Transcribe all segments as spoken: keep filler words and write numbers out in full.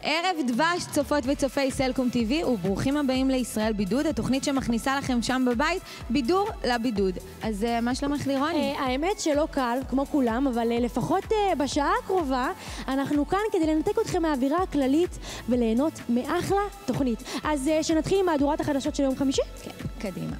ערב דבש צופות וצופי סלקום טיווי, וברוכים הבאים לישראל בידוד, התוכנית שמכניסה לכם שם בבית בידור לבידוד. אז מה שלומך לירוני? האמת שלא קל, כמו כולם, אבל לפחות בשעה הקרובה אנחנו כאן כדי לנתק אתכם מהאווירה הכללית וליהנות מאחלה תוכנית. אז שנתחיל עם מהדורת החדשות של יום חמישי? כן, קדימה.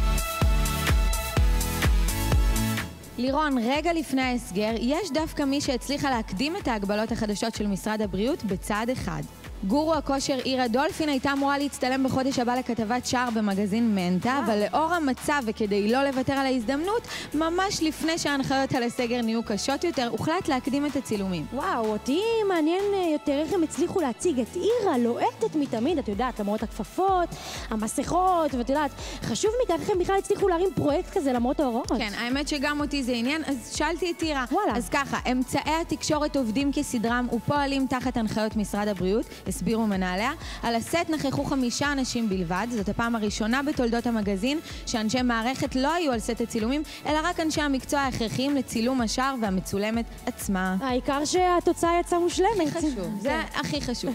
לירון, רגע לפני ההסגר, יש דווקא מי שהצליחה להקדים את ההגבלות החדשות של משרד הבריאות בצעד אחד. גורו הכושר עירה דולפין הייתה אמורה להצטלם בחודש הבא לכתבת שער במגזין מנטה, אבל לאור המצב וכדי לא לוותר על ההזדמנות, ממש לפני שההנחיות על הסגר נהיו קשות יותר, הוחלט להקדים את הצילומים. וואו, אותי מעניין יותר איך הם הצליחו להציג את עירה לוהטת מתמיד, את יודעת, למרות הכפפות, המסכות, ואת יודעת, חשוב מכך איך הם בכלל הצליחו להרים פרויקט כזה למרות ההוראות. כן, האמת שגם אותי זה עניין, אז שאלתי את עירה. וואלה. אז ככה, אמצעי התקשורת עובדים כסדרם ופועלים תחת הנחיות משרד הבריאות, הסבירו מנהליה. על הסט נכחו חמישה אנשים בלבד, זאת הפעם הראשונה בתולדות המגזין שאנשי מערכת לא היו על סט הצילומים, אלא רק אנשי המקצוע ההכרחיים לצילום השער והמצולמת עצמה. העיקר שהתוצאה יצאה מושלמת. הכי חשוב, זה הכי חשוב.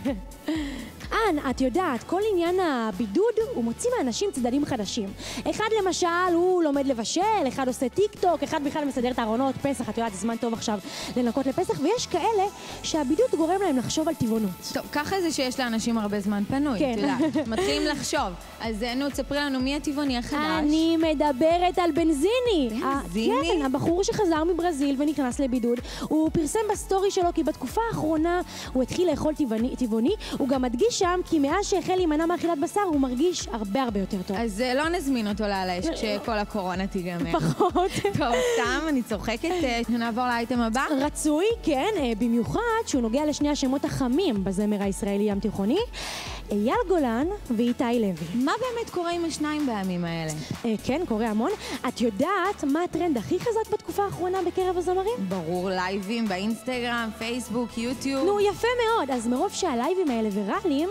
אן, את יודעת, כל עניין הבידוד הוא מוציא מאנשים צדדים חדשים. אחד למשל הוא לומד לבשל, אחד עושה טיק טוק, אחד בכלל מסדר את הארונות, פסח, את יודעת, זמן טוב עכשיו לנקות לפסח, ויש כאלה שהבידוד גורם להם לחשוב על טבעונות. טוב, ככה זה שיש לאנשים הרבה זמן פנוי, כן. את יודעת, מתחילים לחשוב. אז נו, תספרי לנו מי הטבעוני החדש? אני מדברת על בנזיני. בנזיני? כן, הבחור שחזר מברזיל ונכנס לבידוד, הוא פרסם בסטורי שלו כי בתקופה האחרונה הוא התחיל לאכול טבעוני, טבעוני. הוא גם מדגיש שם כי מאז שהחל להימנע מאכילת בשר הוא מרגיש הרבה הרבה יותר טוב. אז לא נזמין אותו לעלה כשכל הקורונה תיגמר. פחות. טוב, סתם, אני צוחקת. נעבור לאייטם הבא. רצוי, כן, במיוחד שהוא נוגע לשני השמות החמים בזמר הישראלי ים תיכוני, אייל גולן ואיתי לוי. מה באמת קורה עם השניים בימים האלה? כן, קורה המון. את יודעת מה הטרנד הכי חזק בתקופה האחרונה בקרב הזמרים? ברור, לייבים באינסטגרם, פייסבוק, יוטיוב. נו, יפה מאוד. אז מרוב שהלייבים האלה ויראליים,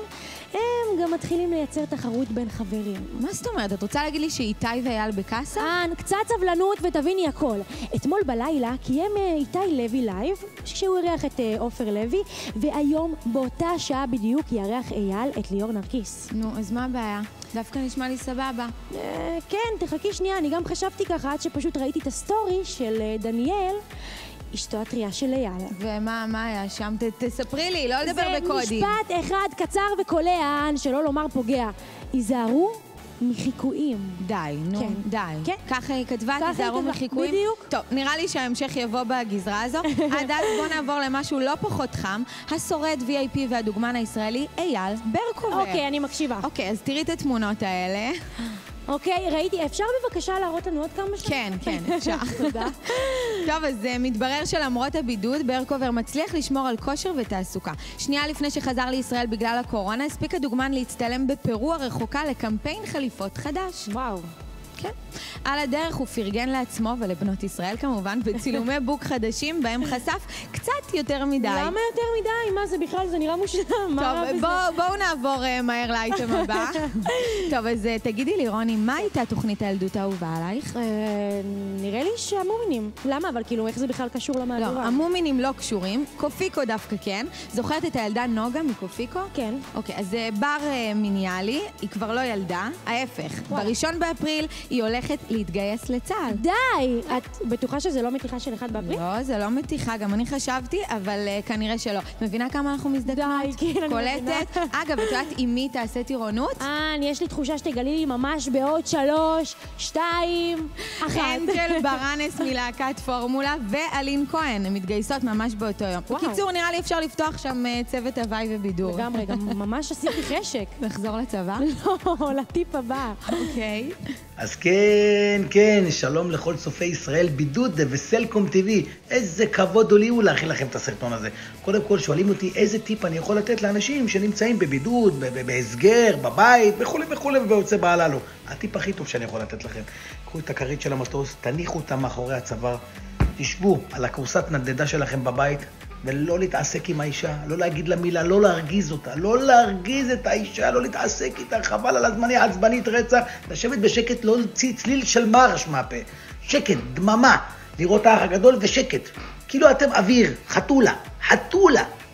הם גם מתחילים לייצר תחרות בין חברים. מה זאת אומרת? את רוצה להגיד לי שאיתי ואייל בקאסה? אן, קצת סבלנות ותביני הכל. אתמול בלילה קיים איתי לוי לייב, כשהוא אירח את עופר לוי, והיום באותה שעה בדיוק יארח אייל את ליאור נרקיס. נו, אז מה הבעיה? דווקא נשמע לי סבבה. אה, כן, תחכי שנייה, אני גם חשבתי ככה עד שפשוט ראיתי את הסטורי של דניאל, אשתו הטריה של אייל. ומה, מה היה שם? ת, תספרי לי, לא לדבר בקודים. זה משפט אחד קצר וקולע, שלא לומר פוגע. היזהרו מחיקויים. די, נו, כן. די. כן. ככה היא כתבה, תיזהרו מחיקויים? בדיוק. טוב, נראה לי שההמשך יבוא בגזרה הזו. עד אז בוא נעבור למשהו לא פחות חם, השורד וי איי פי והדוגמן הישראלי, אייל ברקובר. אוקיי, אני מקשיבה. אוקיי, אז תראי את התמונות האלה. אוקיי, ראיתי, אפשר בבקשה להראות לנו עוד כמה שנים? כן, כן, אפשר. תודה. טוב, אז מתברר שלמרות הבידוד, ברקובר מצליח לשמור על כושר ותעסוקה. שנייה לפני שחזר לישראל בגלל הקורונה, הספיק הדוגמן להצטלם בפרו הרחוקה לקמפיין חליפות חדש. וואו. כן. על הדרך הוא פרגן לעצמו ולבנות ישראל כמובן, בצילומי בוק חדשים בהם חשף קצת יותר מדי. למה יותר מדי? מה זה בכלל? זה נראה מושלם. טוב, בואו בוא נעבור uh, מהר לאייטם הבא. טוב, אז uh, תגידי לי, רוני, מה הייתה תוכנית הילדות האהובה עלייך? אה, נראה לי שהמומינים. למה? אבל כאילו, איך זה בכלל קשור למהדורה? לא, המומינים לא קשורים, קופיקו דווקא כן. זוכרת את הילדה נוגה מקופיקו? כן. אוקיי, אז uh, בר uh, מיניאלי, היא כבר לא ילדה, ההפך. בראשון באפריל היא הולכת להתגייס לצה"ל. די! את בטוחה שזה לא מתיחה של אחד באפריל? לא, זה לא מתיחה, גם אני חשבתי, אבל uh, כנראה שלא. את מבינה כמה אנחנו מזדקנות? די, כן, אני מבינה. קולטת? אגב, את יודעת עם מי תעשה טירונות? אה, יש לי תחושה שתגלי לי ממש בעוד שלוש, שתיים, אחת. אנג'ל ברנס מלהקת פורמולה ואלין כהן, הן מתגייסות ממש באותו יום. וואו. בקיצור, נראה לי אפשר לפתוח שם uh, צוות הוואי ובידור. לגמרי, גם ממש עשיתי חשק. נחזור לצבא? לא, לטיפ הבא. אוקיי. אז כן, כן, שלום לכל צופי ישראל בידוד וסלקום טיווי. איזה כבוד לי הוא להכין לכם את הסרטון הזה. קודם כל שואלים אותי איזה טיפ אני יכול לתת לאנשים שנמצאים בבידוד, בהסגר, בבית, וכו' וכו' ובהוצא בהללו. הטיפ הכי טוב שאני יכול לתת לכם. קחו את הכרית של המטוס, תניחו אותה מאחורי הצוואר, תשבו על הכורסת נדדה שלכם בבית, ולא להתעסק עם האישה, לא להגיד לה מילה, לא להרגיז אותה, לא להרגיז את האישה, לא להתעסק איתה, חבל על הזמני, עצבנית רצח, לשבת בשקט, לא להוציא צליל של מרש מהפה, שקט, דממה, לראות האח הגדול ושקט, כאילו אתם אוויר, חתולה, חתולה.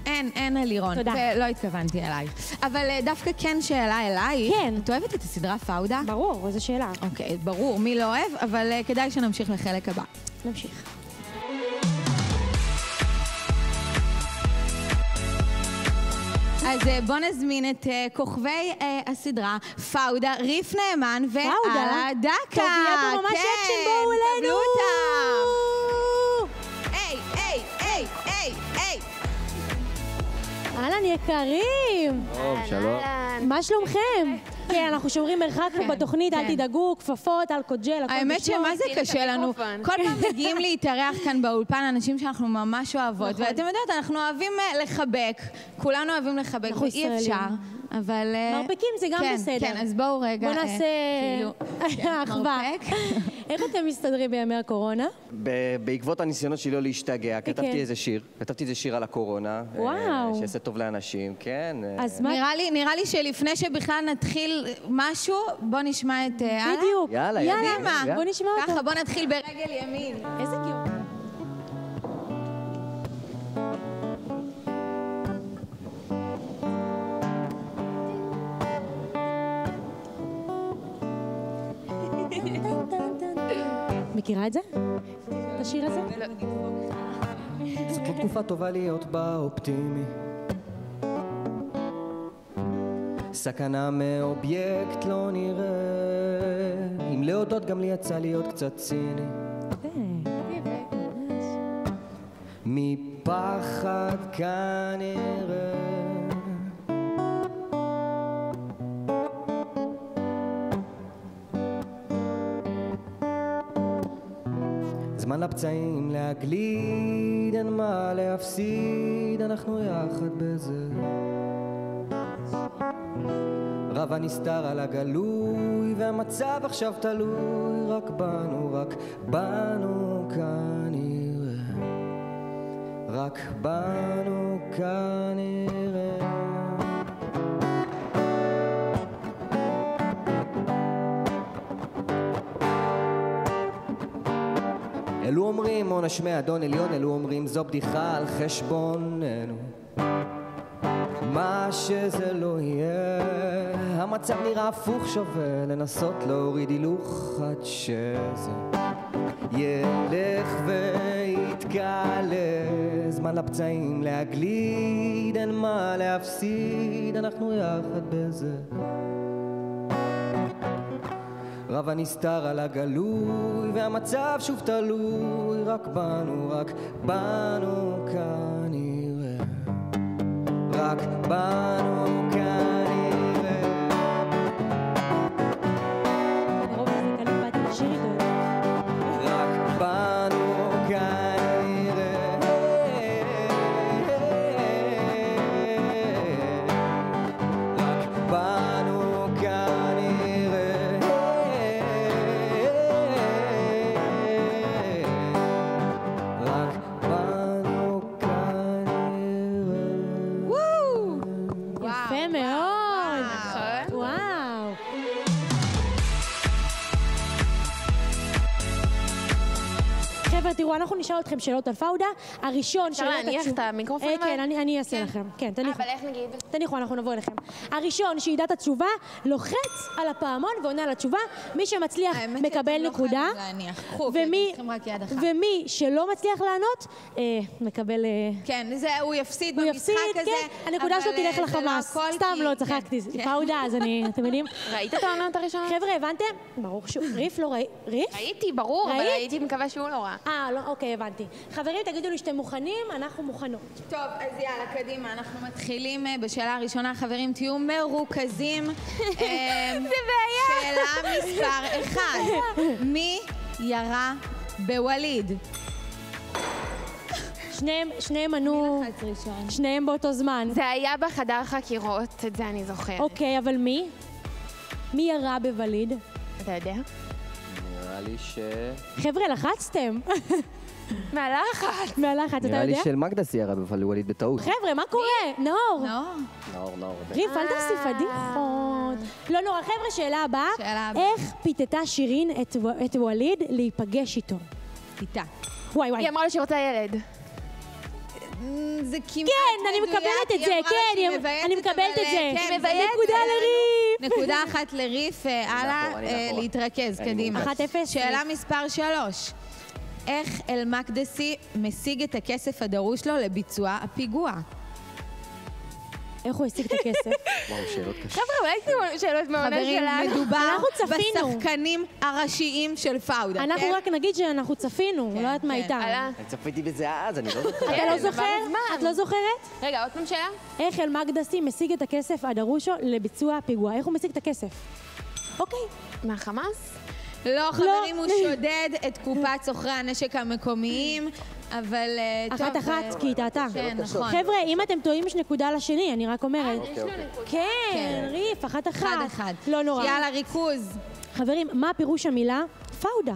אין, אין על לירון. תודה. ולא התכוונתי אליי. אבל דווקא כן שאלה אליי. כן. את אוהבת את הסדרה פאודה? ברור, איזו שאלה. אוקיי, ברור, מי לא אוהב, אבל כדאי שנמשיך לחלק הבא. נמשיך. אז בוא נזמין את כוכבי הסדרה, פאודה, ריף נאמן ואלה דקה. טוב, יהיה פה ממש אקשן, בואו אלינו! קבלו אותם! היי, היי, היי, היי, היי! אהלן יקרים! טוב, שלום. מה שלומכם? כן, אנחנו שומרים מרחק בתוכנית, אל תדאגו, כפפות, אלכוג'ל, הכל בשלום. האמת שמה זה קשה לנו, כל פעם מגיעים להתארח כאן באולפן אנשים שאנחנו ממש אוהבות, ואתם יודעות, אנחנו אוהבים לחבק, כולנו אוהבים לחבק, ואי אפשר, אבל... מרפקים זה גם בסדר. כן, אז בואו רגע... בוא נעשה אחווה. איך אתם מסתדרים בימי הקורונה? בעקבות הניסיונות שלי לא להשתגע, כתבתי איזה שיר, כתבתי איזה שיר על הקורונה. וואו. שיעשה טוב לאנשים, כן. אז מה? נראה לי שלפני שבכלל נתחיל משהו, בוא נשמע את אלה. בדיוק. יאללה, יאללה. בוא נשמע אותה. ככה, בוא נתחיל ברגל ימין. איזה גיור. מכירה את זה? את השיר הזה? זאת לא תקופה טובה להיות בה אופטימי, סכנה מאובייקט לא נראה, אם להודות גם לי יצא להיות קצת ציני, מפחד כנראה. זמן לפצעים להגליד, אין מה להפסיד, אנחנו יחד בזה. רב הנסתר על הגלוי, והמצב עכשיו תלוי רק בנו, רק בנו כנראה, רק בנו כנראה. אלו אומרים עונש מאדון עליון, אלו אומרים זו בדיחה על חשבוננו, מה שזה לא יהיה, המצב נראה הפוך, שווה לנסות להוריד הילוך עד שזה ילך ויתגלה. זמן לפצעים להגליד, אין מה להפסיד, אנחנו יחד בזה. רב הנסתר על הגלוי, והמצב שוב תלוי רק בנו, רק בנו כנראה, רק בנו כנראה. לרוב זה כאן באתי לשיר איתו. רק בנו כנראה, רק בנו כנראה, רק בנו כנראה. יפה מאוד. וואו. חבר'ה, תראו, אנחנו נשאל אתכם שאלות על פאודה. הראשון אפשר להניח את המיקרופון? אה, כן, אני אני אעשה לכם. כן, תניחו. אבל איך נגיד? תניחו, אנחנו נבוא אליכם. הראשון שידע את התשובה, לוחץ על הפעמון ועונה על התשובה. מי שמצליח האמת מקבל שאתם לא נקודה. חייבים להניח. קחו, ומי- צריכים רק יד אחת. ומי שלא מצליח לענות, אה, מקבל... אה, כן, זה, הוא יפסיד הוא במשחק יפסיד, הזה. כן, הנקודה שלו אבל, תלך אה, זה לא לחמאס. הכל, סתם כי- לא, כן, צחקתי. כן. פאודה, אז אני, אתם יודעים? ראית את העונות הראשונות? חבר'ה, הבנתם? ברור שהוא... ריף לא ראי... ריף? ראיתי, ברור, אבל ראית? הייתי מקווה שהוא לא ראה. אה, לא, אוקיי, הבנתי. חברים, תגידו לי שאתם מוכנים, אנחנו מוכנות. טוב, אז יאללה, קדימה, אנחנו מתחילים אה, בשאלה הראשונה, חברים, תהיו מרוכזים. זה בעיה. שאלה מספר אחד, מי ירה בווליד? שניהם, שניהם ענו... לחץ ראשון. שניהם באותו זמן. זה היה בחדר חקירות, את זה אני זוכרת. אוקיי, אבל מי? מי ירה בווליד? אתה יודע? נראה לי ש... חבר'ה, לחצתם. מהלחץ. מהלחץ, אתה נראה לי יודע? של מגדה סיירה בווליד בטעות. חבר'ה, מה קורה? נאור. לא? נאור, נאור. ריף, אל תעשי פדיחות. לא נורא, חבר'ה, שאלה הבאה. שאלה הבאה. איך פיתתה שירין את ו- את ווליד להיפגש איתו? איתה. וואי וואי. היא אמרה לו שהיא רוצה ילד. זה כמעט מדויק. כן, אני מקבלת את זה, כן, אני מקבלת את זה. כן, נקודה לריף. נקודה אחת לריף, הלאה, להתרכז, קדימה. אחת אפס. שאלה מספר שלוש. איך אל-מקדסי משיג את הכסף הדרוש לו לביצוע הפיגוע? איך הוא השיג את הכסף? וואו, שאלות קשות. חבר'ה, אולי תהיו שאלות מהעונה חברים, שלנו. מדובר אנחנו צפינו. בשחקנים הראשיים של פאודה. אנחנו רק נגיד שאנחנו צפינו, לא יודעת מה כן. איתה. הלאה. אני צפיתי בזה אז, אני לא זוכר. אתה לא עבר זוכר? הזמן. את לא זוכרת? רגע, עוד פעם שאלה? איך אל-מקדסי משיג את הכסף הדרוש לו לביצוע הפיגוע? איך הוא משיג את הכסף? אוקיי. מהחמאס? לא, חברים, הוא שודד את קופת סוחרי הנשק המקומיים, אבל אה, טוב... אחת אחת, כי היא טעתה. כן, נכון. חבר'ה, אם אתם טועים יש נקודה לשני, אני רק אומרת. יש לו נקודה. כן, ריף, אחת אחת. אחד אחד. לא נורא. יאללה, ריכוז. חברים, מה פירוש המילה פאודה?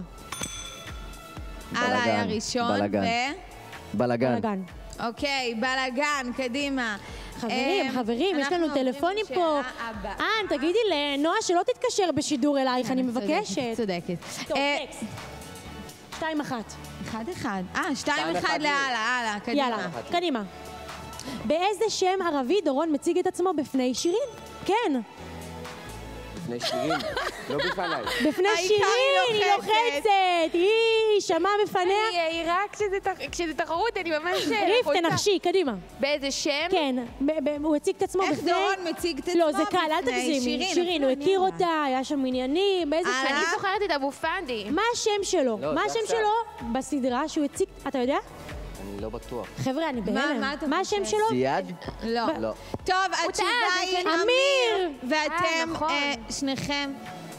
הלאה היה ראשון, בלגן. ו... בלגן. בלגן. אוקיי, בלגן, קדימה. חברים, אה, חברים, יש אנחנו לנו עוברים טלפונים לשאלה פה. הבאה. אן, תגידי לנועה שלא תתקשר בשידור אלייך, אני מבקשת. צודקת. טוב, אה, נקסט. שתיים אחת. אחד אחד. אה, שתיים שתיים אחד אחד להלאה, הלאה, קדימה. יאללה, קדימה. באיזה שם ערבי דורון מציג את עצמו בפני שירים? כן, לפני שירים, לא בפניי. בפני העיקר שירים, היא היא לוחצת. לוחצת, היא שמעה בפניה. אני רק כשזה תח- כשזה תחרות, אני ממש... ריף, לחוצה. תנחשי, קדימה. באיזה שם? כן, ב- ב- הוא הציג את עצמו איך בפני... דורון מציג את עצמו לא, זה קל, אל בפני תגזימי. שירין? שירין, הוא אפילו הכיר אני יודעת. אותה, היה שם עניינים, באיזה הלאה. שם? אני זוכרת את אבו פאדי. מה השם שלו? לא, מה זה השם עכשיו. שלו בסדרה שהוא הציג... אתה יודע? אני לא בטוח. חבר'ה, אני בהלם. מה אתה מה השם חושב? שלו? זיאד? לא. לא. טוב, טעה, התשובה זה היא כן אמיר. אמיר. ואתם, אה, נכון. אה, שניכם...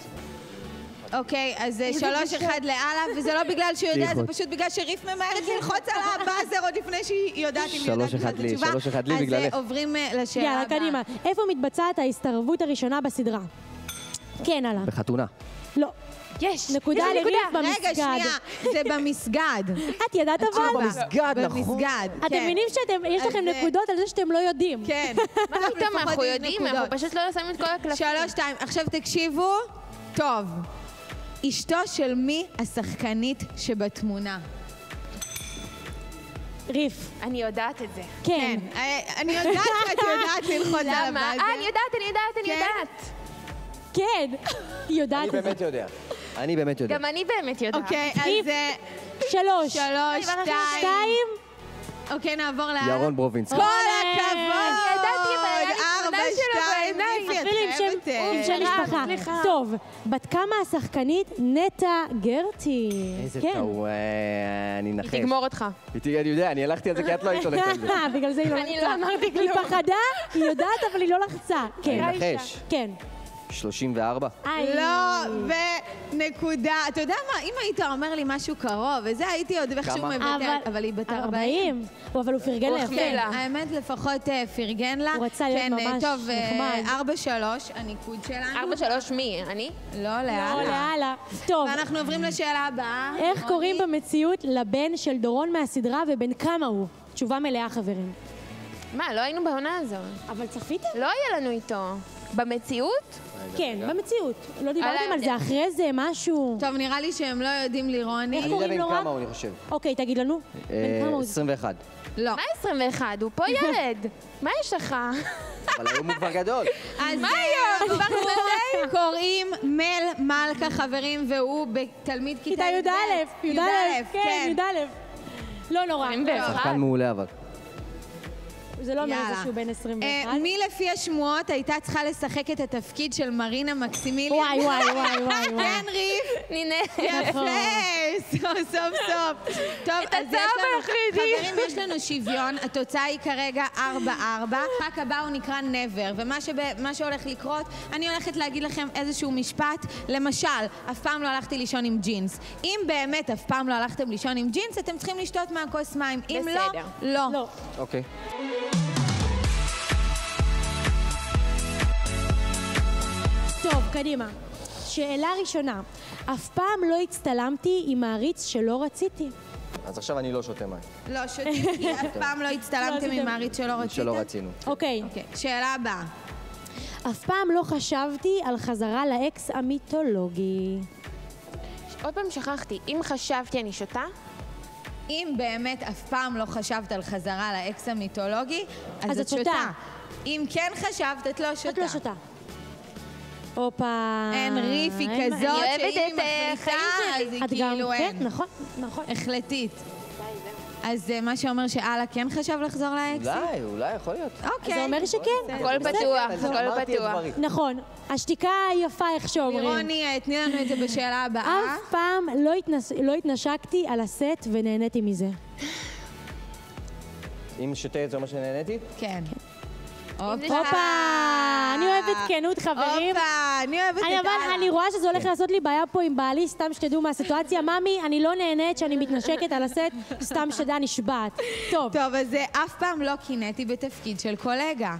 אוקיי, אז זה איזה שלוש בושה. אחד לאללה, וזה לא בגלל שהוא יודע, זה בדיחות. פשוט בגלל שריף ממהרת ללחוץ על הבאזר עוד לפני שהיא יודעת אם היא שלוש יודעת אחד את לי, התשובה. שלוש אחד לי בגללך. אז אה, עוברים אה, לשאלה יאללה, הבאה. קדימה. איפה מתבצעת ההסתרבות הראשונה בסדרה? כן, הלאה. בחתונה. לא. יש! נקודה יש לי לריף נקודה. במסגד. רגע, שנייה, זה במסגד. את ידעת אבל? במסגד, נכון. במסגד, אתם כן. מבינים שיש אז, לכם אה, נקודות על זה שאתם לא יודעים. כן. מה פתאום, אנחנו לפחות יש יודעים, נקודות. אנחנו פשוט לא שמים את כל הקלפים. שלוש, שתיים. עכשיו תקשיבו, טוב. אשתו של מי השחקנית שבתמונה? ריף. אני יודעת את זה. כן. אה, אני יודעת שאת יודעת ללחוץ על למה? הבאזר. אה, אני יודעת, אני יודעת, אני כן? יודעת. כן. היא יודעת אני את זה. באמת יודע. אני באמת יודע. גם אני באמת יודעת. אוקיי, ריף. אז אה, שלוש. שלוש, שתיים. שתיים. אוקיי, נעבור לאן. ירון ברובינסקי. כל אוי. הכבוד! ידעתי, אבל היה לי ארבע, תמונה שלו שתיים, בעיניים. ריפי, את אפילו עם שם- חייבת, אה, עם שם מירב, משפחה. סליחה. טוב, בת כמה השחקנית נטע גרטי? איזה כן. טעו, אה, אני אנחש. היא תגמור אותך. היא תהיה, אני יודע, אני הלכתי על זה כי את לא היית הולכת על זה. בגלל זה היא לא לחצה. אני לא אמרתי היא כלום. פחדה, היא יודעת, אבל היא לא לחצה. כן. אני אנחש. כן. שלושים וארבע. איי. לא, ונקודה. אתה יודע מה, אם היית אומר לי משהו קרוב, וזה הייתי עוד איכשהו כמה? מבטלת, אבל היא בת ארבעים. ארבעים. אבל הוא פרגן הוא לה החמיא יפה. לה. האמת, לפחות אה, פרגן לה. הוא רצה להיות כן, אה, ממש טוב, אה, נחמד. ארבע שלוש, הניקוד שלנו. ארבע, שלוש, מי? אני? לא, לא, לאללה. לאללה. טוב, ואנחנו עוברים לשאלה הבאה. איך רוני. קוראים במציאות לבן של דורון מהסדרה ובן כמה הוא? תשובה מלאה, חברים. מה, לא היינו בעונה הזו. אבל צפיתם? לא היה לנו איתו. במציאות? כן, במציאות. לא דיברתם עליי על זה יודע. אחרי זה, משהו? טוב, נראה לי שהם לא יודעים לירוני. איך אני יודע קוראים לו בן רק? כמה הוא, אני חושב. אוקיי, תגיד לנו. בן אה, כמה הוא? עשרים ואחת. לא. מה עשרים ואחת? הוא פה ילד. מה יש לך? אבל היום הוא כבר גדול. אז מה היום? כבר שנתיים. קוראים מל מלכה, חברים, והוא בתלמיד כיתה כיתה י"א. י"א, כן, י"א. לא נורא. עשרים ואחת. שחקן מעולה אבל. זה לא אומר יאללה. זה שהוא בן עשרים אה, ואחת. מי לפי השמועות הייתה צריכה לשחק את התפקיד של מרינה מקסימיליאן? וואי, וואי, וואי, וואי, וואי. כן, ריף? נינה. יפה, סוף סוף סוף. טוב, את אז יש הצער לנו, היחידי. חברים, יש לנו שוויון, התוצאה היא כרגע ארבע ארבע. המשחק הבא הוא נקרא never, ומה שב- מה שהולך לקרות, אני הולכת להגיד לכם איזשהו משפט, למשל, אף פעם לא הלכתי לישון עם ג'ינס. אם באמת אף פעם לא הלכתם לישון עם ג'ינס, אתם צריכים לשתות מהכוס מים. אם בסדר. לא, לא. לא. אוקיי. טוב, קדימה. שאלה ראשונה. אף פעם לא הצטלמתי עם מעריץ שלא רציתי. אז עכשיו אני לא שותה מים. לא, שותים, כי אף פעם לא הצטלמתם עשיתם. עם מעריץ שלא רציתם? שלא רצינו. אוקיי. אוקיי, שאלה הבאה. אף פעם לא חשבתי על חזרה לאקס המיתולוגי. עוד פעם שכחתי, אם חשבתי אני שותה? אם באמת אף פעם לא חשבת על חזרה לאקס המיתולוגי, אז את שותה. אם כן חשבת, את לא שותה. את לא שותה. הופה. אין ריפי כזאת, שאם היא מחליטה, אז היא כאילו אין. כן, נכון, נכון. החלטית. אז מה שאומר שאללה כן חשב לחזור לאקסי? אולי, אולי, יכול להיות. אוקיי. זה אומר שכן. הכל פתוח, הכל פתוח. נכון. השתיקה יפה, איך שאומרים. לירוני, תני לנו את זה בשאלה הבאה. אף פעם לא התנשקתי על הסט ונהניתי מזה. אם שותה את זה אומר שנהניתי? כן. הופה, אני אוהבת כנות, חברים. הופה, אני אוהבת את אבל אני רואה שזה הולך לעשות לי בעיה פה עם בעלי, סתם שתדעו מהסיטואציה. ממי, אני לא נהנית שאני מתנשקת על הסט, סתם שתדע נשבעת. טוב. טוב, אז אף פעם לא קינאתי בתפקיד של קולגה.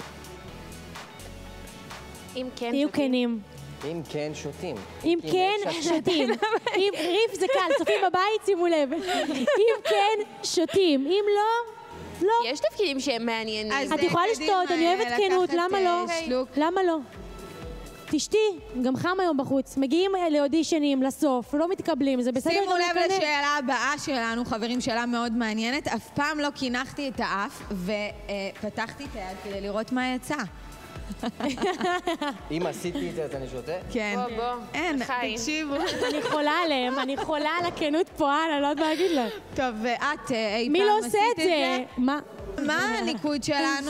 אם כן, תהיו כנים. אם כן, שותים. אם כן, שותים. אם ריף זה קל, צופים בבית, שימו לב. אם כן, שותים. אם לא... לא. יש תפקידים שהם מעניינים. את יכולה לשתות, אני אוהבת כנות, למה לא? למה לא? תשתי, גם חם היום בחוץ. מגיעים לאודישנים, לסוף, לא מתקבלים, זה בסדר. שימו לב לשאלה הבאה שלנו, חברים, שאלה מאוד מעניינת. אף פעם לא קינחתי את האף ופתחתי את היד כדי לראות מה יצא. אם עשיתי את זה, אז אני שותה? כן. בוא, בוא. אין, תקשיבו. אני חולה עליהם, אני חולה על הכנות פה, אני לא יודעת מה להגיד לה. טוב, ואת אי מי פעם לא עשית עושה את את זה? מה? מה הניקוד שלנו?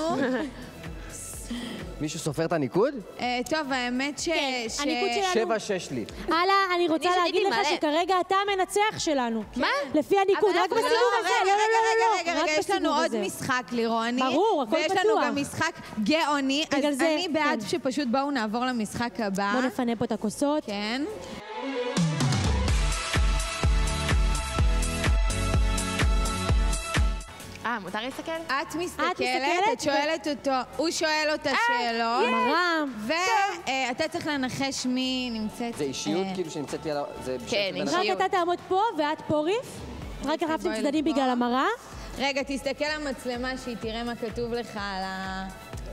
מישהו סופר את הניקוד? טוב, האמת ש... הניקוד שלנו... שבע, שש לי. הלאה, אני רוצה להגיד לך שכרגע אתה המנצח שלנו. מה? לפי הניקוד, רק בסיבוב הזה. רגע, רגע, רגע, רגע, יש לנו עוד משחק, לירוני. ברור, הכל פתוח. ויש לנו גם משחק גאוני, אז זה, אני בעד כן. שפשוט בואו נעבור למשחק הבא. בואו נפנה פה את הכוסות. כן. אה, מותר להסתכל? את מסתכלת, מסתכלת את שואלת אותו, הוא שואל אותה שאלות. מרם. ואתה צריך לנחש מי נמצאת... זה אישיות כאילו שנמצאת לי על ה... כן, רק אתה תעמוד פה ואת פה ריף. רק החלפתם צדדים בגלל המראה. רגע, תסתכל על המצלמה שהיא תראה מה כתוב לך על ה...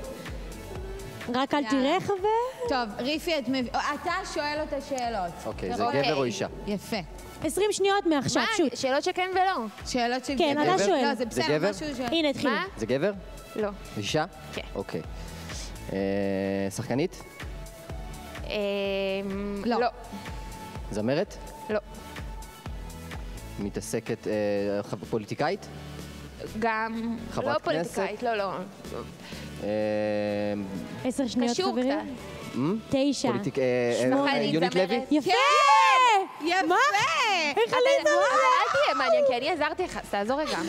רק אל תראה חבר. טוב, ריפי, אתה שואל אותה שאלות. אוקיי, זה גבר או אישה? יפה. עשרים שניות מעכשיו, שוט. שאלות שכן ולא. שאלות של כן, גבר. אתה שואל. לא, זה בסדר, גבר? משהו שואל. הנה, התחילו. מה? זה גבר? לא. אישה? כן. אוקיי. אה, שחקנית? אמ, לא. לא. זמרת? לא. מתעסקת אה, פוליטיקאית? גם... חברת לא כנסת? פוליטיקאית, לא, לא. אה, עשר שניות, קשור חברים. קצת. מ? תשע. פוליטיק... אה, אה, שמונה, יונית זמרת. לוי? יפה! יפה! מה? איך עלית? אל תהיה מעניין, כי אני עזרתי לך, אז תעזור רגע.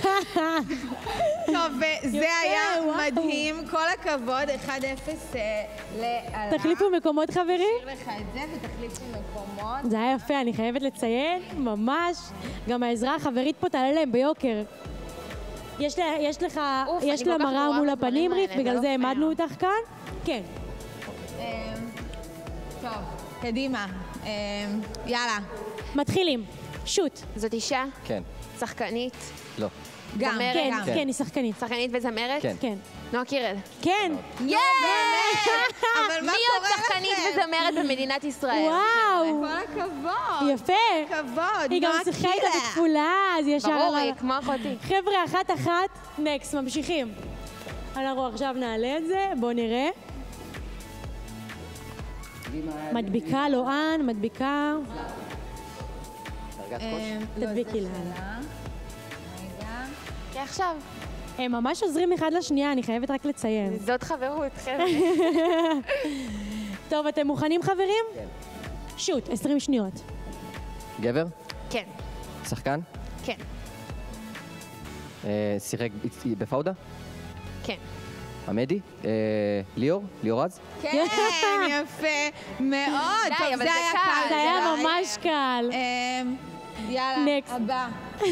טוב, וזה היה וואו. מדהים, כל הכבוד, אחד אפס לאללה. תחליפו מקומות, חברים. נשאיר לך את זה ותחליפו מקומות. זה היה יפה, אני חייבת לציין, ממש. גם העזרה החברית פה תעלה להם ביוקר. יש, לה, יש לך, אוף, יש אני לה כל כך מראה גרועה מול בדברים הפנים, ריף, האלה, בגלל זה זה לא העמדנו פייר. אותך כאן? כן. אמ, טוב, קדימה. אמ, יאללה. מתחילים. שוט. זאת אישה? כן. שחקנית? לא. גם, זמרת? כן, גם. כן, היא שחקנית. שחקנית וזמרת? כן. כן. נועה קירל. כן. יאיי! אבל מה מי עוד קורה שחקנית לכם? וזמרת במדינת ישראל? וואו. כל הכבוד. יפה. כבוד, היא גם נועה שיחקה איתה קירל. בכפולה, אז ישר... ברור, עלה- היא כמו אחותי. חבר'ה, אחת אחת, נקסט, ממשיכים. אנחנו עכשיו נעלה את זה, בואו נראה. מדביקה לואן, מדביקה... דרגת אמ, כושר. לא, תדביקי זה לה. שלה. רגע. כי עכשיו, הם ממש עוזרים אחד לשנייה, אני חייבת רק לציין. זאת חברות, חבר'ה. טוב, אתם מוכנים, חברים? כן. שוט, עשרים שניות. גבר? כן, שחקן? כן, אה, שיחק בפאודה? כן. עמדי? אה, ליאור? ליאור רז? כן, יפה מאוד. די, טוב, אבל זה זה היה קל. קל. זה היה די. ממש קל. אמ, יאללה, Next. הבא.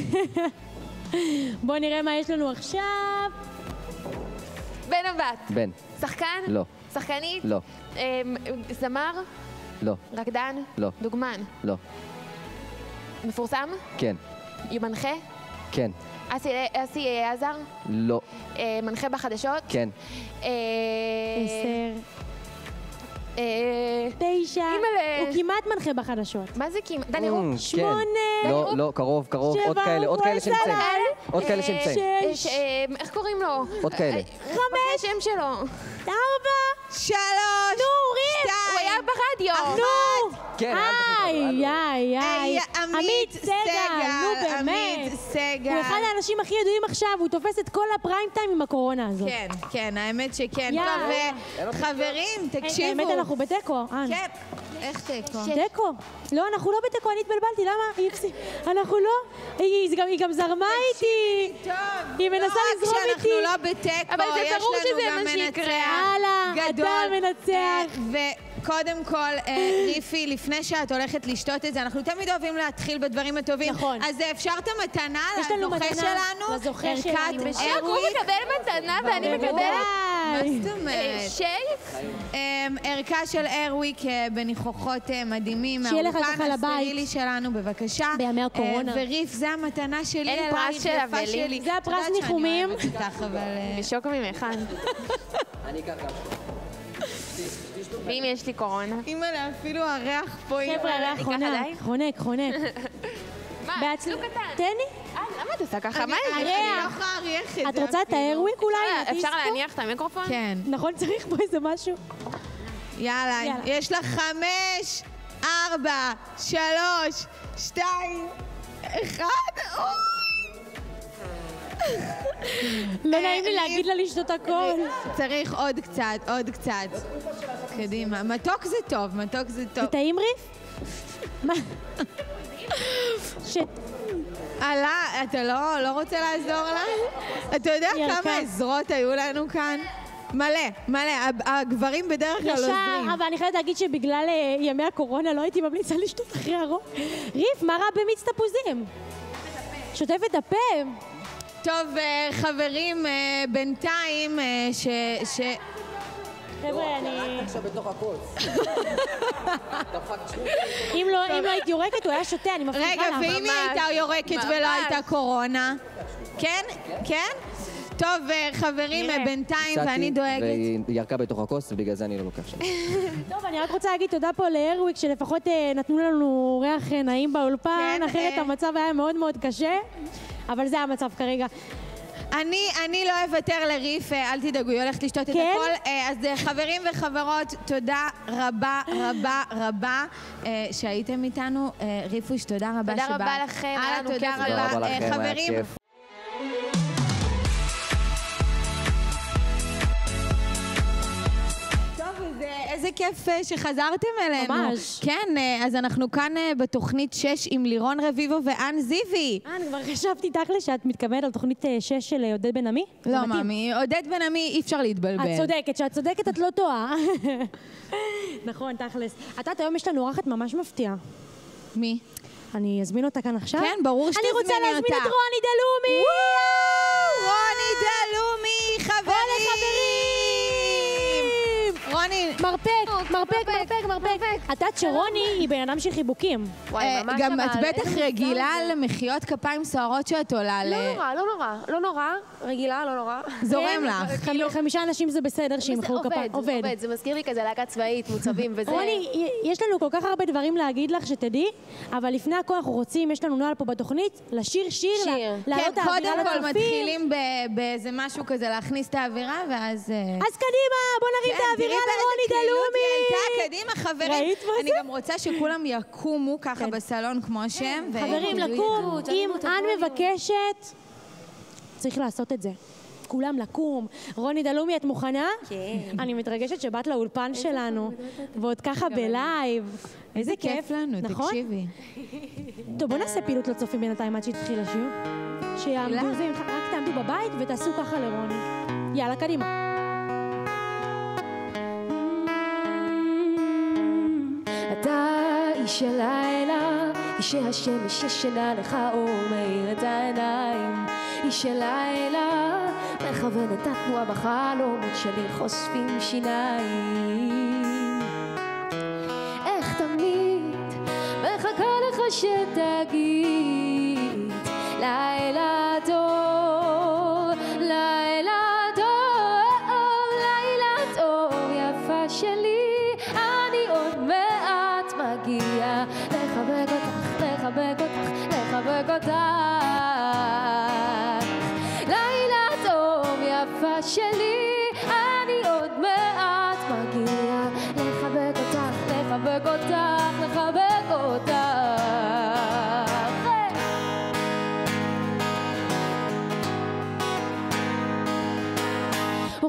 בואו נראה מה יש לנו עכשיו. בן או בת? בן. שחקן? לא. שחקנית? לא. אמ, זמר? לא. רקדן? לא. דוגמן? לא. מפורסם? כן. מנחה? כן. אסי אסי עזר? לא. אה, מנחה בחדשות? כן. אה, עשר, תשע. אימא'לה. הוא כמעט מנחה בחדשות. מה זה כמעט? דני רופ? שמונה. לא, לא, קרוב, קרוב. עוד כאלה, עוד כאלה שנמצאים. עוד כאלה שנמצאים. שש. איך קוראים לו? עוד כאלה. חמש. השם שלו. ארבע. שלוש. נו, ריף. הוא היה ברדיו. נו. כן, איי, איי, איי. עמית סגל. נו באמת. עמית סגל. הוא אחד האנשים הכי ידועים עכשיו, הוא תופס את כל הפריים טיים עם הקורונה הזאת. כן, כן, האמת שכן. יאללה. טוב, חברים, תקשיבו. האמת, אנחנו בתיקו. כן. איך תיקו? תיקו. לא, אנחנו לא בתיקו, אני התבלבלתי, למה? היא הפסיק. אנחנו לא. היא היא גם זרמה איתי. טוב. היא מנסה לזרום איתי. כשאנחנו לא בתיקו, אבל זה יש ברור לנו שזה גם מה שיקרה. מנצח הלאה, גדול. אתה מנצח. וקודם כל, אה, ריפי, לפני שאת הולכת לשתות את זה, אנחנו תמיד אוהבים להתחיל בדברים הטובים. נכון. אז אפשר את המתנה יש לנו לזוכה מתנה שלנו, לזוכה ערכת שלנו. בשוק הוא ארוויק. מקבל מתנה ואני מקבלת מה בוודאי. זאת אומרת? שייק. אמ, ערכה של ארוויק אה, בניחוחות אה, מדהימים, שיהיה לך מהאולפן ככה לבית. הסטרילי שלנו, בבקשה. בימי הקורונה. אה, וריף, זה המתנה שלי אין אלייך, פרס שלה יפה ולי. שלי. זה הפרס את יודעת שאני ניחומים. אוהבת אותך, אבל... אה, בשוק ממך. אני אקח גם. ואם יש לי קורונה? אימא'לה, אפילו הריח פה... חבר'ה, הריח ייקח חונק, עלייך? חונק, חונק. מה? בהצל- לא קטן. תן לי. אה, למה את עושה ככה? מה אני זה? אני לא יכולה להריח את זה. את רוצה את אפילו. הארוויק אולי? אפשר- אפשר הדיסקו? להניח את המיקרופון? כן. נכון, צריך פה איזה משהו. יאללה, יאללה. יש לך חמש, ארבע, שלוש, שתיים, אחד, אוי. לא נעים לי ריף. להגיד לה לשתות הכל. צריך עוד קצת, עוד קצת. קדימה. מתוק זה טוב, מתוק זה טוב. זה טעים ריף? מה? ש... עלה, אתה לא, לא רוצה לעזור לה? אתה יודע ירקה. כמה עזרות היו לנו כאן? מלא, מלא. הב- הגברים בדרך כלל ישר, עוזרים. אבל אני חייבת להגיד שבגלל אה, ימי הקורונה לא הייתי ממליצה לשתות אחרי הרוב. ריף, מה רע במיץ תפוזים? שוטף את הפה. טוב, אה, חברים, אה, בינתיים, אה, ש... ש... חבר'ה, אני... עכשיו בתוך הכוס. אם לא אם לא הייתי יורקת, הוא היה שותה, אני מבטיחה לך. רגע, ואם היא הייתה יורקת ולא ממש. הייתה קורונה? כן? כן? טוב, אה, חברים, נראה. אה, בינתיים, ואני הצעתי, דואגת. והיא ירקה בתוך הכוס, ובגלל זה אני לא לוקח שם. טוב, אני רק רוצה להגיד תודה פה לארוויק, שלפחות אה, נתנו לנו ריח אה, נעים באולפן, כן, אחרת אה. המצב היה מאוד מאוד קשה, אבל זה המצב כרגע. אני, אני לא אוותר לריף, אה, אל תדאגו, היא הולכת לשתות את כן? הכל. אה, אז אה, חברים וחברות, תודה רבה רבה רבה אה, שהייתם איתנו. אה, ריפוש, תודה רבה תודה שבאת. רבה לכם, היה הלאה, לנו תודה כיף. רבה. תודה רבה אה, לכם, היה חברים, כיף. טוב, אז אה, איזה כיף אה, שחזרתם אלינו. ממש. כן, אה, אז אנחנו כאן אה, בתוכנית שש עם לירון רביבו ואן זיוי. אה, אני כבר חשבתי תכל'ס שאת מתכוונת על תוכנית אה, שש של אה, עודד בן עמי? זה לא, מתאים. מאמי, עודד בן עמי, אי אפשר להתבלבל. את צודקת, שאת צודקת את לא טועה. נכון, תכל'ס. את יודעת, היום יש לנו אורחת ממש מפתיעה. מי? אני אזמין אותה כאן עכשיו? כן, ברור אני שתזמיני רוצה להזמין אותה. את רוני דלומי! רוני דלומי, חברים! רוני, מרפק, מרפק, מרפק, מרפק. את יודעת שרוני היא בן אדם של חיבוקים. וואי, אה, ממש גם אבל, את בטח איזה רגילה מוזר זה. למחיאות כפיים סוערות שאת עולה ל... לא נורא, לא נורא, לא נורא, רגילה, לא נורא. זורם כן, לך. חמ- חמישה אנשים זה בסדר שימחאו זה כפיים. עובד, זה עובד, זה מזכיר לי כזה להקה צבאית, מוצבים וזה. רוני, יש לנו כל כך הרבה דברים להגיד לך שתדעי, אבל לפני הכל אנחנו רוצים, יש לנו נוהל פה בתוכנית, לשיר שיר, שיר. לה- כן, להעלות את האווירה קודם כל לצופים. מתחילים ב- באיזה משהו כזה, להכניס את האווירה, ואז... אה, אז קדימה, בוא נרים את כן, האווירה תראי לרוני באיזה קלילות דלומי! היא העלתה, קדימה, חברים. ראית מה אני זה? גם רוצה שכולם יקומו ככה בסלון כמו שהם. ו- חברים, כאילו לקום, ידעו. אם אן מבקשת, צריך לעשות את זה. כולם לקום. רוני דלומי, את מוכנה? כן. אני מתרגשת שבאת לאולפן שלנו, ועוד ככה בלייב. איזה כיף לנו, נכון? תקשיבי. טוב, בוא נעשה פעילות לצופים בינתיים עד שיתחיל השיר. שיעמדו, זה, רק תעמדו בבית ותעשו ככה לרוני. יאללה, קדימה. אתה איש הלילה, איש שהשמש ישנה לך אור מאיר את העיניים. איש הלילה, מכוון את התנועה בחלומות שלי חושפים שיניים. איך תמיד מחכה לך שתגיד לילה טוב, לילה טוב, לילה טוב יפה שלי.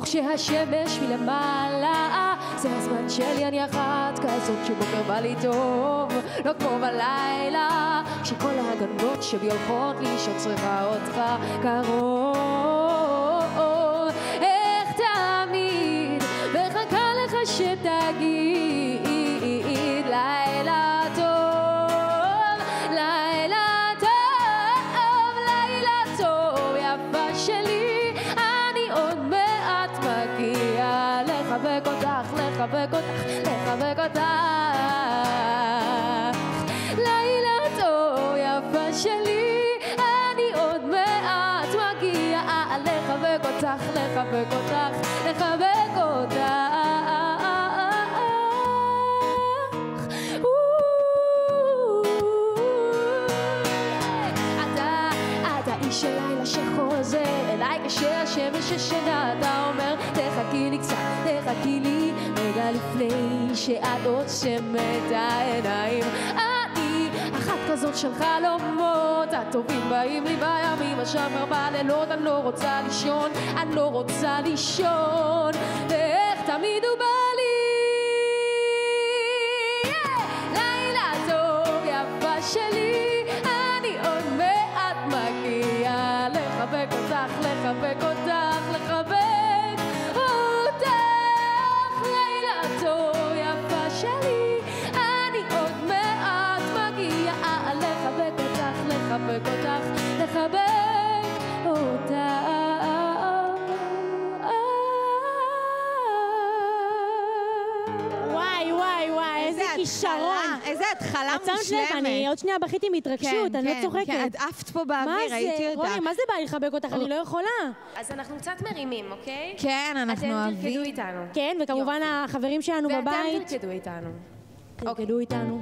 וכשהשמש מלמעלה זה הזמן שלי, אני אחת כזאת שבוקר בא לי טוב, לא כמו בלילה כשכל ההגנות שבי הולכות לישון, צריכה אותך קרוב. איך תמיד מחכה לך שתגיד לילה טוב, לילה טוב, לילה טוב יפה שלי, אני עוד מעט מגיע לחבק אותך, לחבק אותך, לחבק אותך. לילה טוב יפה שלי, אני עוד מעט מגיע לחבק אותך, לחבק אותך, לחבק אותך. אתה, אתה איש הלילה שחוזר אליי כשהשמש ישנה, אתה אומר תחכי לי קצת, תחכי לי רגע לפני שאת עוצמת העיניים. אני אחת כזאת של חלומות, הטובים באים לי בימים, השמר בלילות, אני לא רוצה לישון, אני לא רוצה לישון, ואיך תמיד הוא בא לי. לילה טוב יפה שלי, אני עוד מעט מגיע לחבק אותך, לחבק אותך, לחבק אותך. לילה טוב יפה שלי, אני עוד מעט מגיע לחבק אותך, לחבק אותך, לחבק אותך. וואי וואי וואי, איזה כישרון. איזה התחלה את שמת לב, מושלמת. אני עוד שנייה בכיתי מהתרגשות, אני לא צוחקת. כן, את עפת פה באוויר, ראיתי אותך. רוני, מה זה בא לי לחבק אותך? אני לא יכולה. אז אנחנו קצת מרימים, אוקיי? כן, אנחנו אתם אוהבים. תרקדו איתנו. כן, וכמובן החברים שלנו ואתם בבית. תרקדו איתנו. תרקדו איתנו.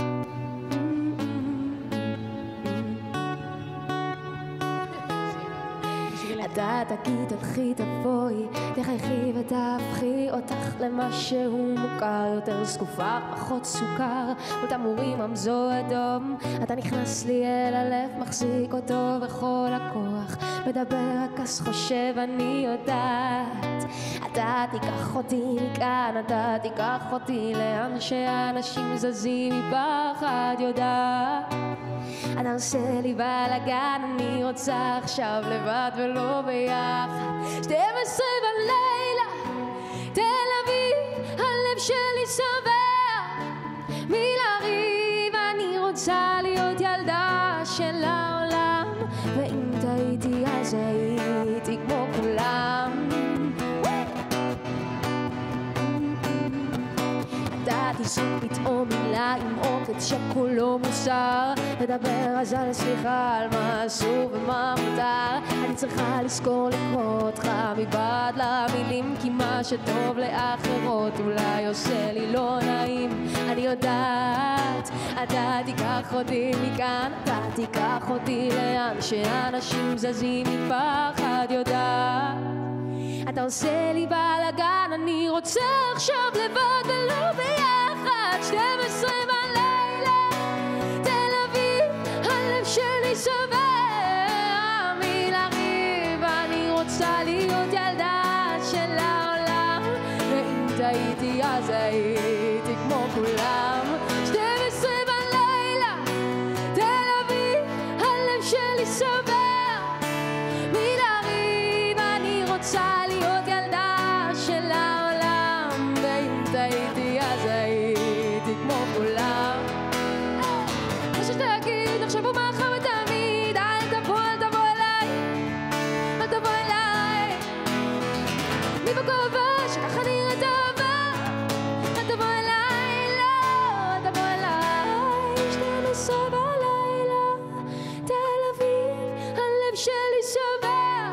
אתה תגיד תלכי תבואי, תחייכי ותהפכי אותך למשהו מוכר, יותר זקופה, פחות סוכר, מול תמרורים רמזור אדום. אתה נכנס לי אל הלב, מחזיק אותו בכל הכוח, מדבר רק אז חושב אני יודעת. אתה תיקח אותי מכאן, אתה תיקח אותי לאן שאנשים זזים מפחד, יודעת. אתה עושה לי בלגן, אני רוצה עכשיו לבד ולא ביחד. שתים עשרה בלילה, תל אביב, הלב שלי שבע מלריב, אני רוצה להיות ילדה של העולם, ואם טעיתי אז הייתי כמו כולם. אתה תזרוק פתאום מילה עם עוקץ שכולו מוסר, לדבר אז על סליחה על מה אסור ומה מותר. אני צריכה לזכור לקרוא אותך מבעד למילים, כי מה שטוב לאחרות אולי עושה לי לא נעים. אני יודעת, אתה תיקח אותי מכאן, אתה תיקח אותי לאן שאנשים זזים מפחד, יודעת. אתה עושה לי בלגן, אני רוצה עכשיו לבד ולא ביחד. שתים עשרה בלילה, תל אביב, הלב שלי שבע מלריב, אני רוצה להיות ילדה של העולם, ואם טעיתי אז הייתי כמו כולם. שתים עשרה בלילה, תל אביב, הלב שלי שבע מלריב, אני רוצה להיות ילדה של העולם, ואם טעיתי אז הייתי כמו כולם. מה שתגיד עכשיו הוא מחר ותמיד, אל תבוא, אל תבוא אליי, אל תבוא אליי מי בכובע שככה נראית אהבה, אל תבוא אליי, לא, אל תבוא אליי. שתים עשרה בלילה, תל אביב, הלב שלי שבע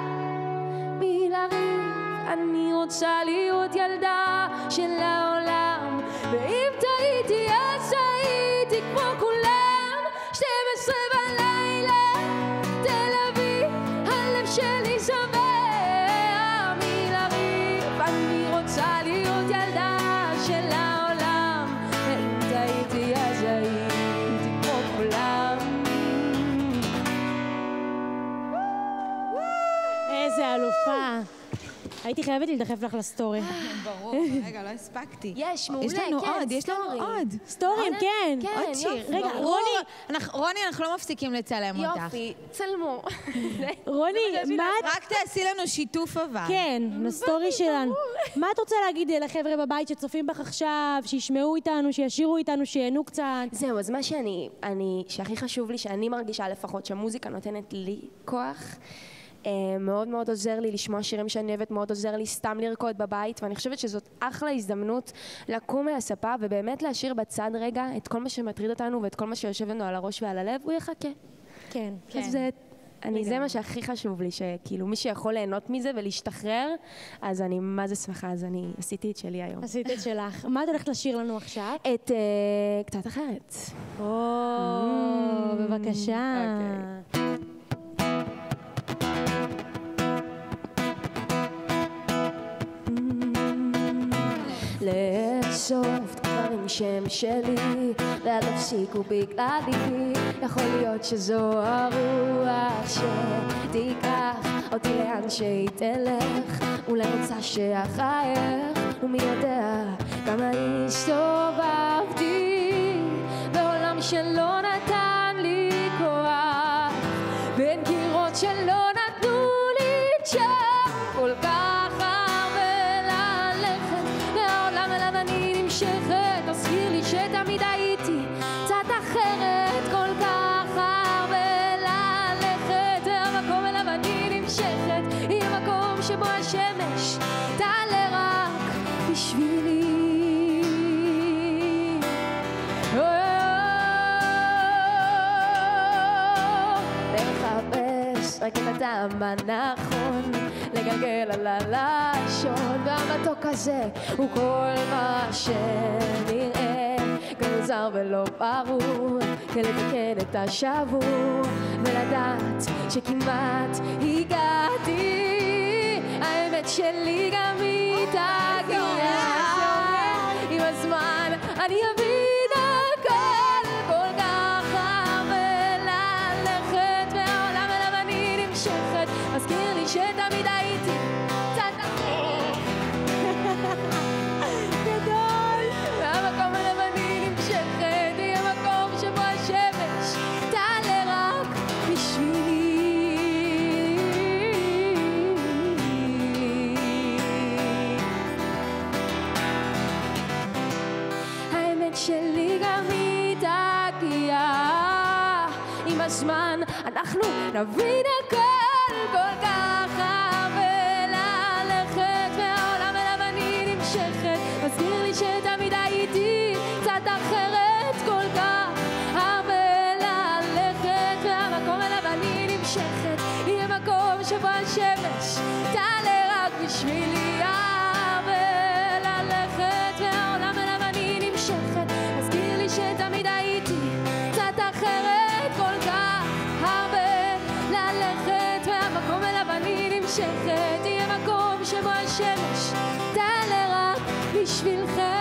מלריב, אני רוצה להיות ילדה של העולם, ואם טעיתי אז הייתי כמו כולם. שתים עשרה בלילה, תל אביב, הלב שלי שבע מלריב, אני רוצה להיות ילדה של העולם, ואם טעיתי אז הייתי כמו כולם. איזה אלופה. הייתי חייבת להידחף לך לסטורי. ברור, רגע, לא הספקתי. יש, מעולה, יש לנו כן, עוד, יש לנו סטורי. עוד. סטורים, כן. כן, עוד שיר. יופי. רגע, ברור. רוני. אנחנו- רוני, אנחנו לא מפסיקים לצלם אותך. יופי, צלמו. רוני, מה את... רק תעשי לנו שיתוף אבל. כן, לסטורי שלנו. מה את רוצה להגיד לחבר'ה בבית שצופים בך עכשיו, שישמעו איתנו, שישירו איתנו, שיהנו קצת? זהו, אז מה שאני, אני, שהכי חשוב לי, שאני מרגישה לפחות, שהמוזיקה נותנת לי כוח, אה, מאוד מאוד עוזר לי לשמוע שירים שאני אוהבת, מאוד עוזר לי סתם לרקוד בבית, ואני חושבת שזאת אחלה הזדמנות לקום מהספה ובאמת להשאיר בצד רגע את כל מה שמטריד אותנו ואת כל מה שיושב לנו על הראש ועל הלב, הוא יחכה. כן. אז זה, אני, זה מה שהכי חשוב לי, שכאילו מי שיכול ליהנות מזה ולהשתחרר, אז אני מה זה שמחה, אז אני עשיתי את שלי היום. עשית את שלך. מה את הולכת לשיר לנו עכשיו? את אה, קצת אחרת. או, בבקשה. לאסוף דברים שהם שלי ואל תפסיקו בגללי, יכול להיות שזו הרוח שתיקח אותי לאן שהיא תלך, אולי רוצה שאחייך ומי יודע כמה הסתובבתי בעולם שלא נתן לי כוח, בין קירות שלא נתנו לי צ'אר, כל כך הרבה ללכת והעולם אליו אני נמשכת, תזכיר לי שתמיד הייתי קצת אחרת, כל כך הרבה ללכת והמקום אליו אני נמשכת, היא המקום שבו השמש תעלה רק בשבילי. לחפש רק את הטעם הנכון, לגלגל על הלשון, והמתוק הזה הוא כל מה שנראה גם מוזר ולא ברור, כלתקן את השבור ולדעת שכמעט הגעתי, האמת שלי גם היא תגיע, עם הזמן אני אבין הכל, כל כך הרבה ללכת והעולם אליו אני נמשכת, מזכיר לי שתמיד הייתי קצת אחרת. גדול! והמקום אליו אני נמשכת, היא המקום שבו השמש תעלה רק בשבילי. האמת שלי גם היא תגיע, עם הזמן אנחנו נבין הכל, כל כך הרבה ללכת והעולם אליו אני נמשכת, מזכיר לי שתמיד הייתי קצת אחרת, כל כך הרבה ללכת והמקום אליו אני נמשכת, היא המקום שבו השמש תעלה רק בשבילי, הרבה ללכת והעולם אליו אני נמשכת, מזכיר לי שתמיד הייתי קצת אחרת, כל כך הרבה ללכת והמקום אליו אני נמשכת, היא המקום שבו השמש תעלה רק בשבילכם.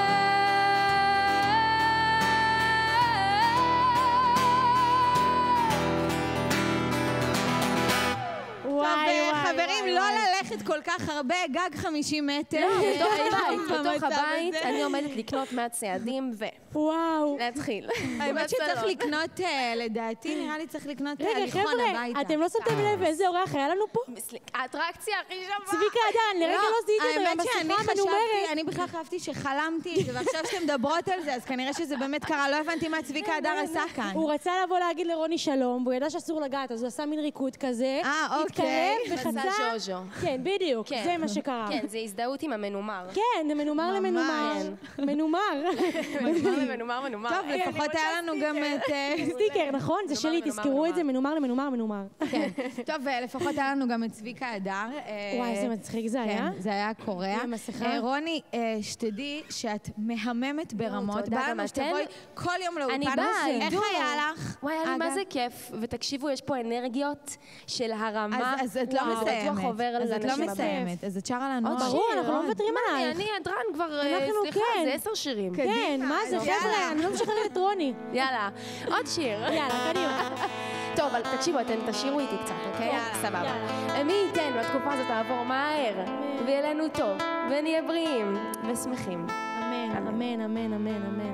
טוב, חברים, לא ללכת כל כך הרבה, גג חמישים מטר. בתוך הבית, בתוך במצב הבית, הזה. אני עומדת לקנות מעט צעדים וואו. ולהתחיל. האמת שצריך לקנות, אה, לדעתי, נראה לי צריך לקנות אה, רגע, הליכון חבר'ה, הביתה. אתם לא שמתם לב איזה אורח היה לנו פה? האטרקציה הכי שווה. צביקה אדן, לרגע לא זיהיתי אותו, האמת שאני המסכה חשבתי, המנומרת. אני בכלל חשבתי שחלמתי את זה, ועכשיו שאתם מדברות על זה, אז כנראה שזה באמת קרה, לא הבנתי מה צביקה הדר עשה כאן. הוא רצה לבוא להגיד לרוני שלום, והוא ידע שאסור לגעת, אז הוא עשה מין ריקוד כזה. אה, אוקיי. התקרב עשה וחצה. ז'וז'ו. כן, בדיוק, כן. זה מה שקרה. כן, זה הזדהות עם המנומר. כן, זה מנומר למנומר. מנומר. מנומר למנומר, מנומר. טוב, לפחות היה לנו גם את... אה, סטיקר, נכון? זה שלי, מנומר, תזכרו את זה, מנומר. מנומר למנומר, מנומר. כן. טוב, אה, לפחות היה לנו גם את צביקה הדר. אה, וואי, איזה מצחיק זה היה. כן, זה היה קורע. עם המסכה. אה, רוני, אה, שתדעי שאת מהממת ברמות. תודה, בא גם לנו אתן. שתבואי כל יום לאולפן. אני באה, איך עידו. היה לך? וואי, היה לי מה אגב? זה כיף. ותקשיבו, יש פה אנרגיות של הרמה. אז, אז את לא וואו, מסיימת. בטוח עובר אז את לא לאנשים בבית. מסיימת. אז את שרה לנו עוד עוד. ברור, שיר, אנחנו לא עוד. מוותרים מה, עלייך. אני הדרן כבר, אה, אנחנו סליחה, כן. זה עשר שירים. כן, מה זה, יאללה. חבר'ה, אני לא משחררת את רוני. יאללה, עוד שיר. יאללה, קדימה. טוב, אבל תקשיבו, אתם תשאירו איתי קצת, אוקיי? סבבה. מי ייתן והתקופה הזאת תעבור מהר, ויהיה לנו טוב, ונהיה בריאים ושמחים. אמן, אמן, אמן, אמן, אמן.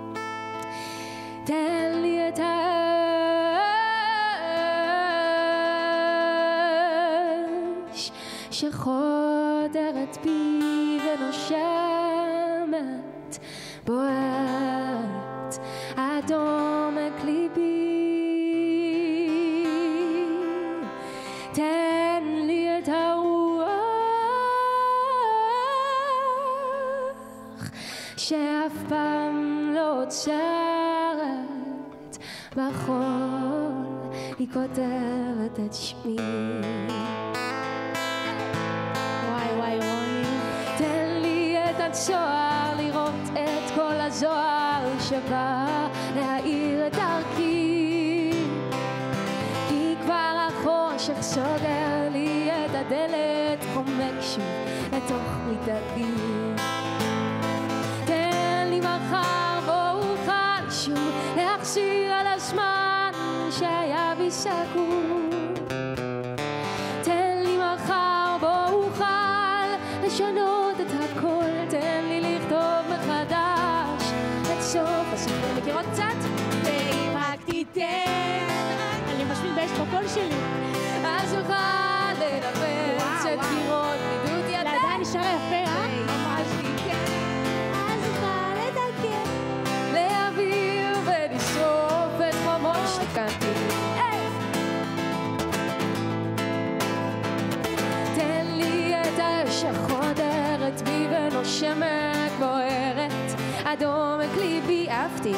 תן לי את האש שחודרת בי ונושמת בוערת עד עומק ליבי. תן לי את הרוח שאף פעם לא עוצרת בחול, היא כותבת את שמי. וואי וואי רוני. תן לי את הצוהר לראות את כל הזוהר שבא להאיר את דרכי, כי כבר החושך סוגר לי את הדלת, חומק שוב לתוך מיטתי. תן לי מחר בו אוכל שוב להחזיר על הזמן שהיה בי סגור. תן לי מחר בו אוכל לשנות את הכל, תן לי לכתוב מחדש את סוף הסיפור. מכירות קצת? ואם רק תיתן, אני ממש מתבייש בקול שלי. אז אוכל לנפץ את קירות מידות ידיים. לעדיין נשאר יפה, אה? ממש תיתן, אז אוכל לתקן, להעביר ולשרוף את חומות שתיקנתי. תן לי את האש שחודרת בי ונושמת בוערת עד עומק ליבי. אהבתי.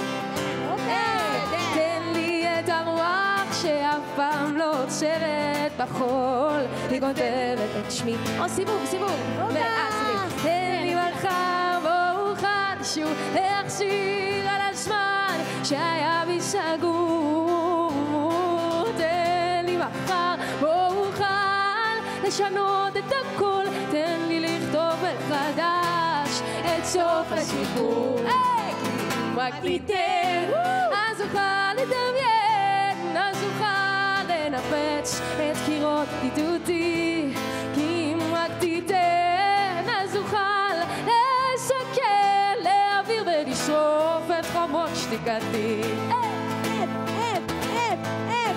תן לי את הרוח שאף פעם לא עוצרת בחול, היא כותבת את שמי. או סיבוב, סיבוב. ואז לי. תן לי מחר בו אוכל שוב להחזיר על הזמן שהיה בי סגור. תן לי מחר בו אוכל לשנות את הכל, תן לי לכתוב מחדש את סוף הסיפור. רק תיתן, אז אוכל לדמיין, אז אוכל לנפץ את קירות בדידותי. כי אם רק תיתן, אז אוכל לסכן, להעביר ולשרוף את חומות שתיקתי. אפ, אפ, אפ, אפ.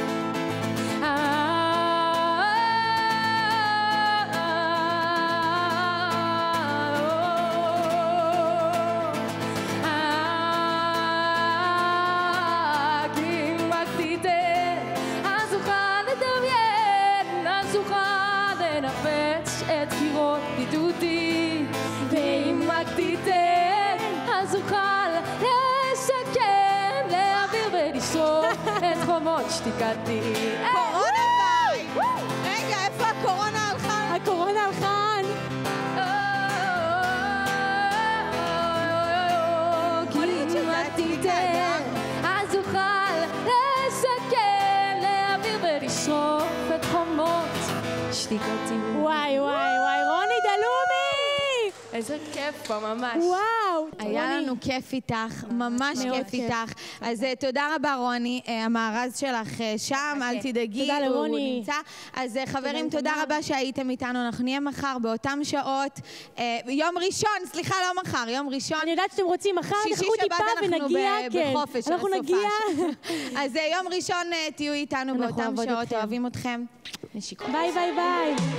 את קירות בידודי, ואם רק תיתן, אז אוכל לסכן, להעביר ולשרוף את חומות שתיקתי. קורונה ביי! רגע, איפה הקורונה הלכה? הקורונה הלכה. כי אם רק תיתן, אז אוכל לסכן, להעביר ולשרוף את חומות שתיקתי. וואי וואי וואי, רוני דלומי! איזה כיף פה, ממש. וואו! היה לנו כיף איתך, ממש כיף איתך. אז תודה רבה רוני, המארז שלך שם, אל תדאגי, תודה לרוני. הוא נמצא. אז חברים, תודה רבה שהייתם איתנו, אנחנו נהיה מחר באותם שעות. יום ראשון, סליחה, לא מחר, יום ראשון. אני יודעת שאתם רוצים מחר, תחכו טיפה ונגיע, כן. בחופש, אנחנו נגיע. אז יום ראשון תהיו איתנו באותם שעות, אוהבים אתכם. נשיקות. ביי ביי ביי.